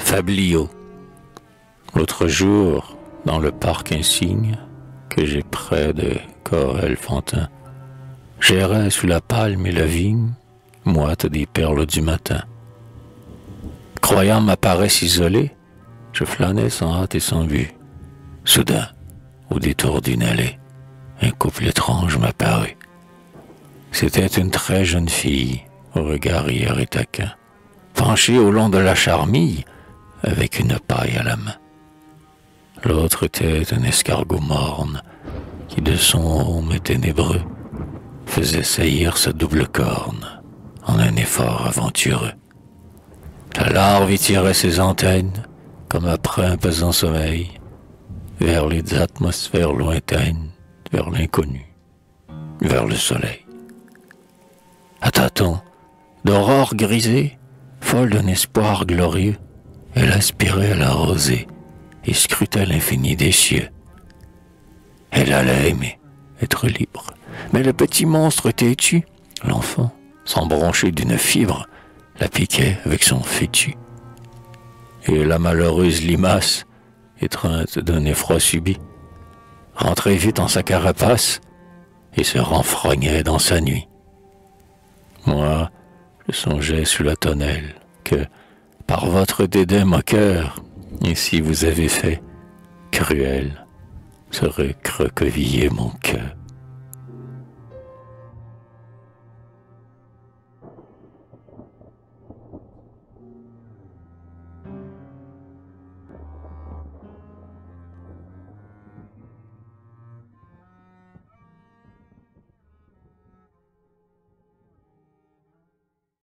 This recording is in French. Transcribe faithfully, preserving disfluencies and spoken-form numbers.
Fabliau. L'autre jour, dans le parc insigne que j'ai près de Corelfontaine, j'errais sous la palme et la vigne, moite des perles du matin. Croyant ma paresse isolée, je flânais sans hâte et sans but. Soudain, au détour d'une allée, un couple étrange m'apparut. C'était une très jeune fille, au regard hier et taquin, penchée au long de la charmille, avec une paille à la main. L'autre était un escargot morne, qui de son haume ténébreux faisait saillir sa double corne en un effort aventureux. La larve y tirait ses antennes, comme après un pesant sommeil, vers les atmosphères lointaines, vers l'inconnu, vers le soleil. À tâtons, d'aurore grisée, folle d'un espoir glorieux, elle aspirait à la rosée et scrutait l'infini des cieux. Elle allait aimer, être libre, mais le petit monstre têtu, l'enfant, sans broncher d'une fibre, la piquait avec son fétu. Et la malheureuse limace, étreinte d'un effroi subi, rentrait vite en sa carapace et se renfrognait dans sa nuit. Moi, je songeais sous la tonnelle que, par votre dédain moqueur, ainsi vous avez fait, cruel, se recroqueviller mon cœur.